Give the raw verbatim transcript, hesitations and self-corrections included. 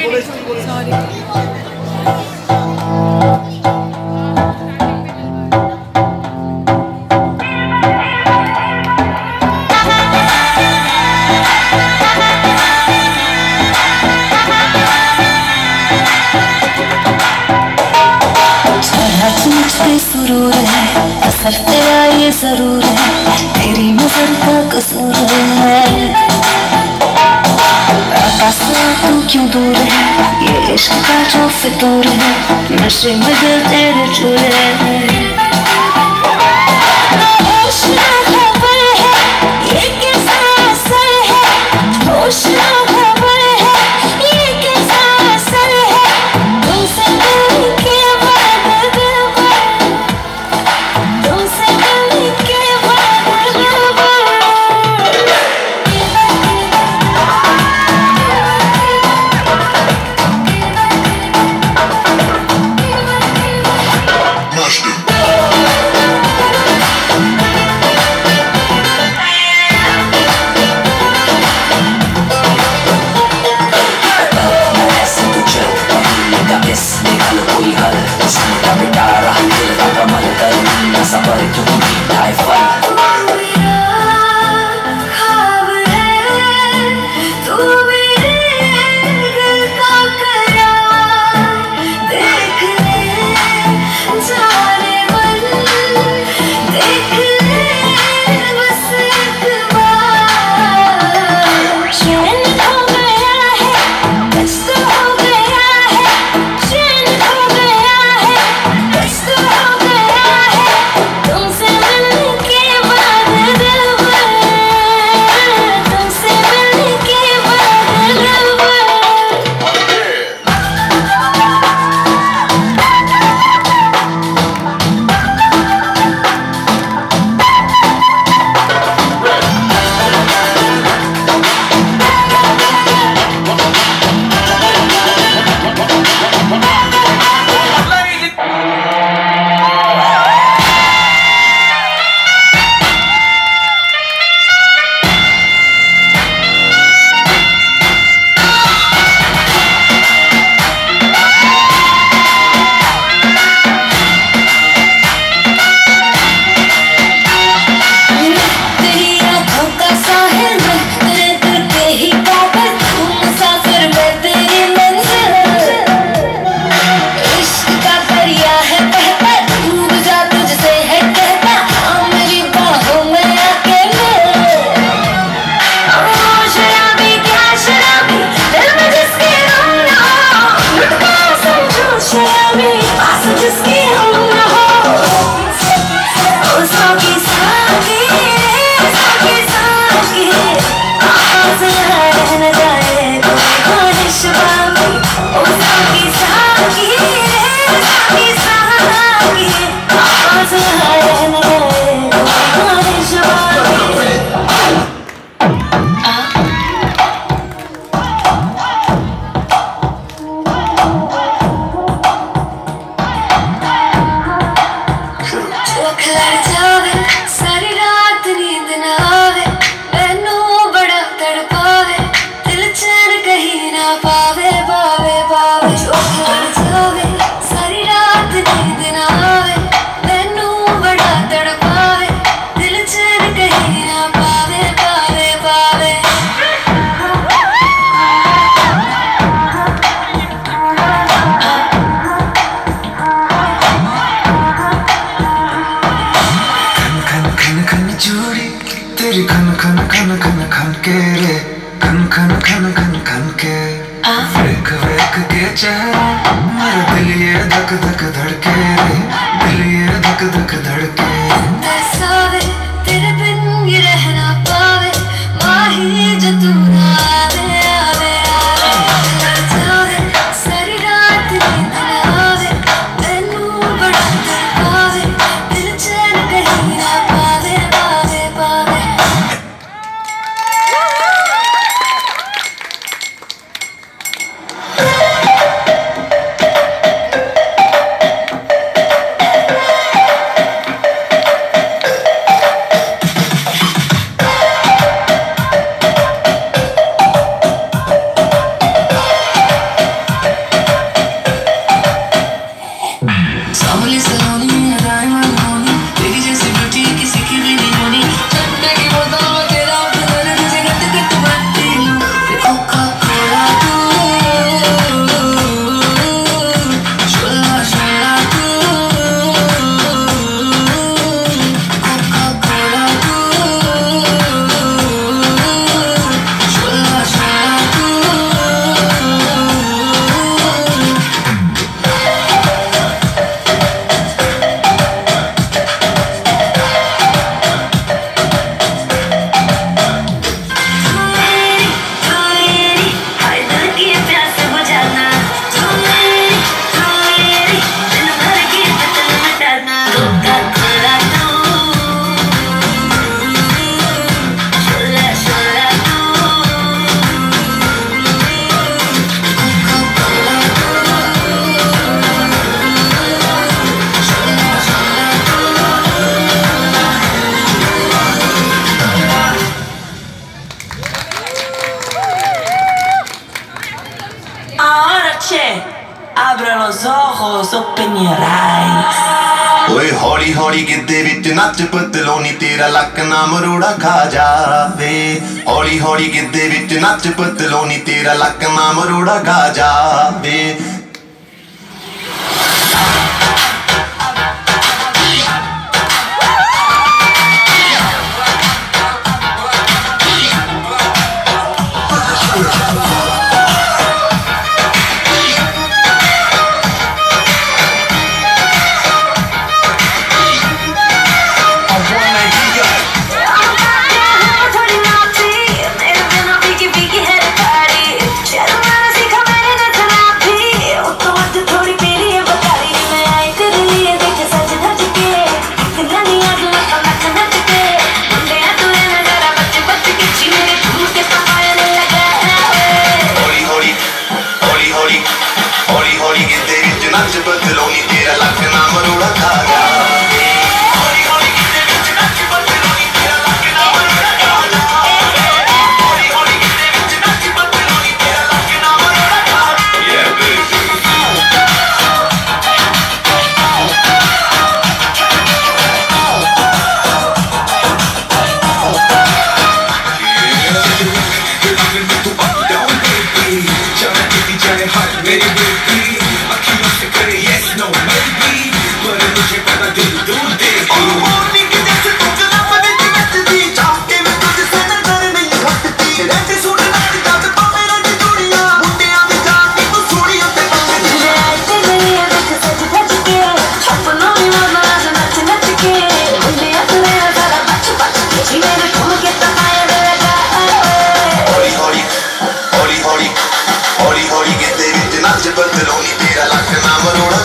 सुरूर है असर तेरा ये जरूर है, तेरी नजर का कसूर है। आकाशों तू क्यों दूर है, ये इश्क का जो फितूर है, नशे में दिल तेरे चूर है। होश ना खबर है ये कैसा असर है, होश ना खबर है ये कैसा असर है, तुमसे दिल के बाद दिल los ojos, open your eyes. ਓਏ ਹੌਲੀ ਹੌਲੀ ਗਿੱਧੇ ਵਿੱਚ ਨੱਚ ਪਤਲੋਨੀ ਤੇਰਾ ਲੱਕ ਨਾ ਮਰੋੜਾ ਖਾ ਜਾਵੇ ਹੌਲੀ ਹੌਲੀ ਗਿੱਧੇ ਵਿੱਚ ਨੱਚ ਪਤਲੋਨੀ ਤੇਰਾ ਲੱਕ ਨਾ ਮਰੋੜਾ ਖਾ ਜਾਵੇ हौली हौली गिद्दे विच नच बदलोनी तेरा लक ना मरोड़ा